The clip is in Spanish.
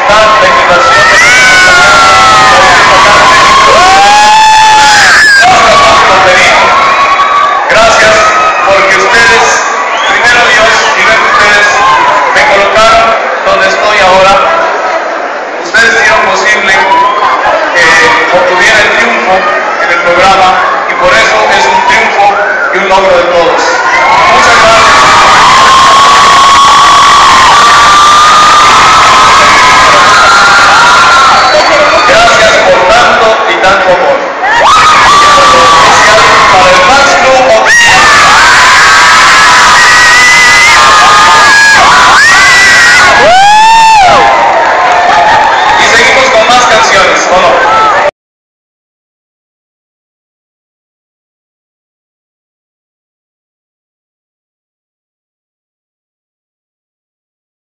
aceptar la invitación de gracias porque ustedes, primero Dios y luego ustedes, me colocaron donde estoy ahora. Ustedes hicieron posible que obtuviera el triunfo en el programa y por eso es un triunfo y un logro de todos. Muchas gracias.